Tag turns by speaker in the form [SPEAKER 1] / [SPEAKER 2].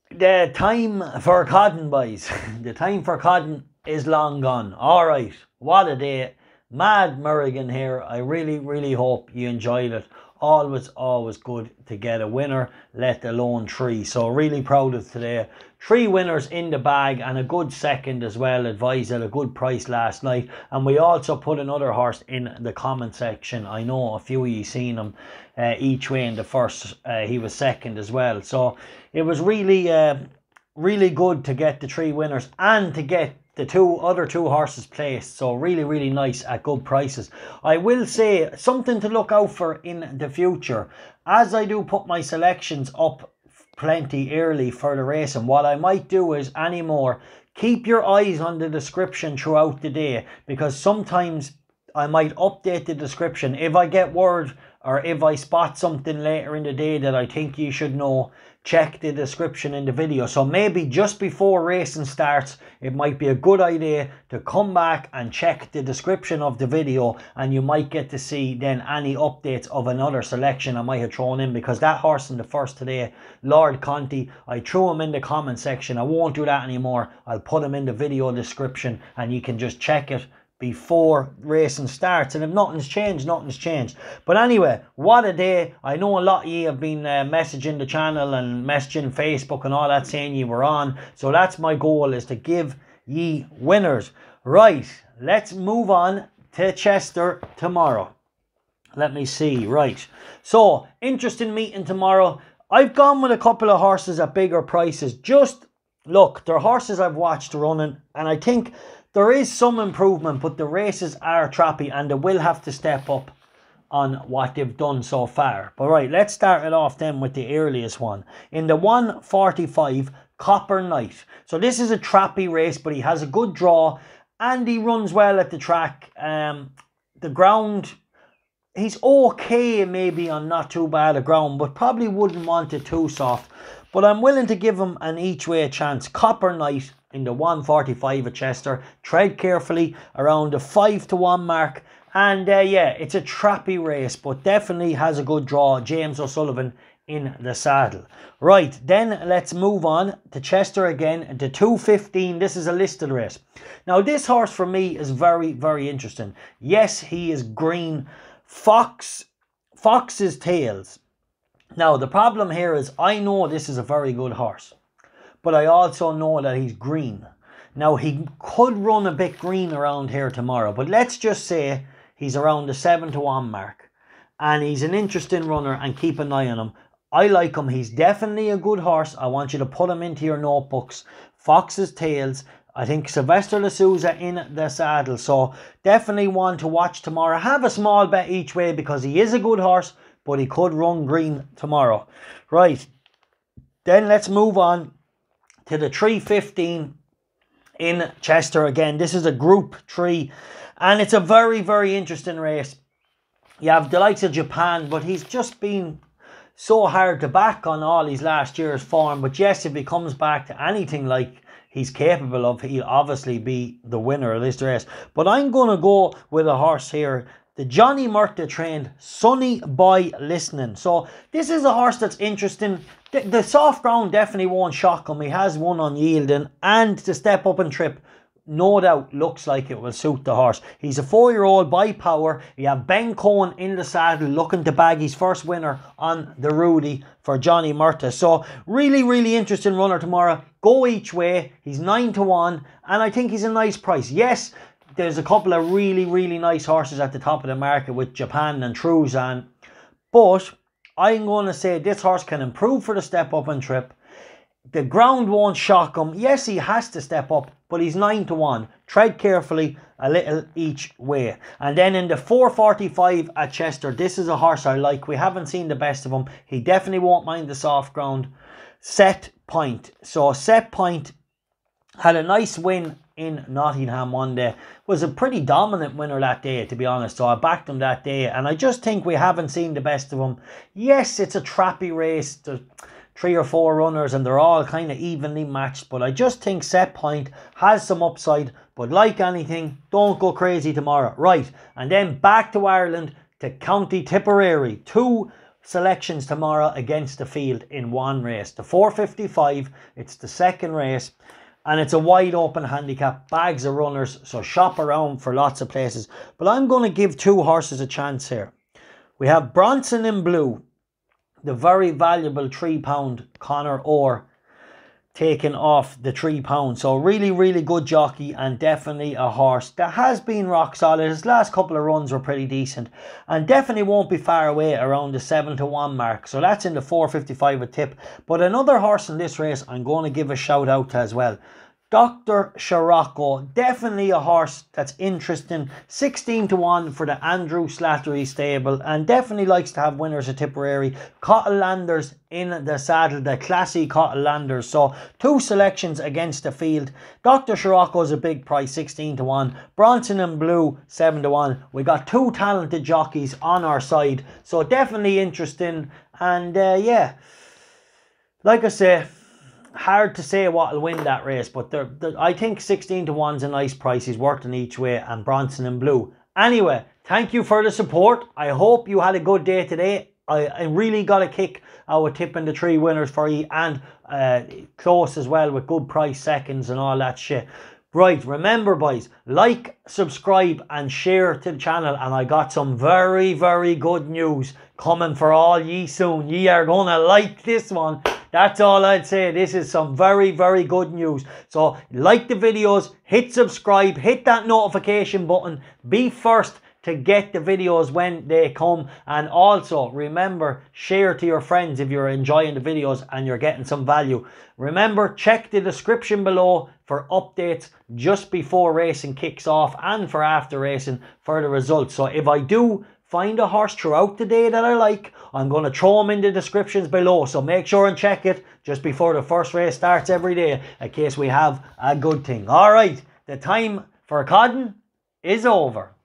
[SPEAKER 1] The time for codding, boys. The time for codding is long gone. Alright, what a day. Mad Merrigan here. I really hope you enjoyed it. Always good to get a winner, let alone 3. So really proud of today. 3 winners in the bag and a good second as well, advised at a good price last night. And we also put another horse in the comment section. I know a few of you seen him each way in the first. He was second as well. So it was really good to get the 3 winners and to get the other two horses placed. So really nice at good prices. I will say something to look out for in the future, as I do put my selections up plenty early for the racing. What I might do is anymore, keep your eyes on the description throughout the day, because sometimes I might update the description if I get word or if I spot something later in the day that I think you should know. Check the description in the video. So maybe just before racing starts, it might be a good idea to come back and check the description of the video, and you might get to see then any updates of another selection I might have thrown in, because that horse in the first today, Lord Conti, I threw him in the comment section. I won't do that anymore. I'll put him in the video description and you can just check it before racing starts, and if nothing's changed, nothing's changed. But anyway, what a day. I know a lot of you have been messaging the channel and messaging Facebook and all that, saying you were on. So that's my goal, is to give ye winners. Right, let's move on to Chester tomorrow. Let me see. Right, so interesting meeting tomorrow. I've gone with a couple of horses at bigger prices. Just look, they're horses I've watched running, and I think there is some improvement, but the races are trappy and they will have to step up on what they've done so far. But right, let's start it off then with the earliest one. In the 1:45, Copper Knight. So this is a trappy race, but he has a good draw and he runs well at the track. The ground, he's okay maybe on not too bad a ground, but probably wouldn't want it too soft. But I'm willing to give him an each way chance. Copper Knight in the 1:45 at Chester. Tread carefully around the 5-1 mark. And yeah, it's a trappy race, but definitely has a good draw. James O'Sullivan in the saddle. Right, then let's move on to Chester again. The 2:15, this is a listed race. Now this horse for me is very interesting. Yes, he is green. Fox's Tails. Now the problem here is, I know this is a very good horse, but I also know that he's green. Now he could run a bit green around here tomorrow, but let's just say he's around the 7-1 mark and he's an interesting runner, and keep an eye on him. I like him. He's definitely a good horse. I want you to put him into your notebooks. Fox's Tails. I think Sylvester de Sousa in the saddle. So definitely one to watch tomorrow. Have a small bet each way because he is a good horse, but he could run green tomorrow. Right, then let's move on to the 3:15 in Chester again. This is a Group 3 and it's a very interesting race. You have the likes of Japan, but he's just been so hard to back on all his last year's form. But yes, if he comes back to anything like he's capable of, he'll obviously be the winner of this race. But I'm going to go with a horse here, the Johnny Murtagh trained Sonny Boy Listening. So this is a horse that's interesting. The soft ground definitely won't shock him. He has won on yielding, and to step up and trip, no doubt looks like it will suit the horse. He's a 4-year-old by power. You have Ben Cohen in the saddle looking to bag his first winner on the Rudy for Johnny Murtagh. So really interesting runner tomorrow. Go each way. He's 9-1 and I think he's a nice price. Yes, there's a couple of really nice horses at the top of the market with Japan and Truzan, but I'm going to say this horse can improve for the step up and trip. The ground won't shock him. Yes, he has to step up, but he's 9-1. Tread carefully a little each way. And then in the 4:45 at Chester, this is a horse I like. We haven't seen the best of him. He definitely won't mind the soft ground. Set Point. So Set Point had a nice win in Nottingham one day. Was a pretty dominant winner that day, to be honest. So I backed him that day, and I just think we haven't seen the best of him. Yes, it's a trappy race. There's 3 or 4 runners and they're all kind of evenly matched, but I just think Set Point has some upside. But like anything, don't go crazy tomorrow. Right, and then back to Ireland to County Tipperary. 2 selections tomorrow against the field in one race. The 455, it's the second race, and it's a wide open handicap, bags of runners, so shop around for lots of places. But I'm going to give two horses a chance here. We have Bronson in Blue, the very valuable £3 Conor Orr, taking off the £3. So really, really good jockey, and definitely a horse that has been rock solid. His last couple of runs were pretty decent, and definitely won't be far away around the 7-1 mark. So that's in the 455 a tip. But another horse in this race I'm going to give a shout out to as well. Dr. Scirocco, definitely a horse that's interesting. 16-1 for the Andrew Slattery stable, and definitely likes to have winners of Tipperary. Cottlanders in the saddle, the classy Cottlanders. So two selections against the field. Dr. Scirocco is a big price, 16-1. Bronson in Blue, 7-1. We got two talented jockeys on our side, so definitely interesting. And yeah, like I say, hard to say what will win that race, but I think 16-1's a nice price. He's worth in each way, and Bronson in Blue. Anyway, thank you for the support. I hope you had a good day today. I really got a kick out of tipping the three winners for you, and close as well with good price seconds and all that shit. Right, remember boys, like, subscribe and share to the channel, and I got some very, very good news coming for all ye soon. Ye are gonna like this one. That's all I'd say. This is some very, very good news. So like the videos, hit subscribe, hit that notification button, be first to get the videos when they come. And also remember, share to your friends if you're enjoying the videos and you're getting some value. Remember, check the description below for updates just before racing kicks off and for after racing for the results. So if I do find a horse throughout the day that I like, I'm going to throw them in the descriptions below. So make sure and check it just before the first race starts every day, in case we have a good thing. All right, the time for codding is over.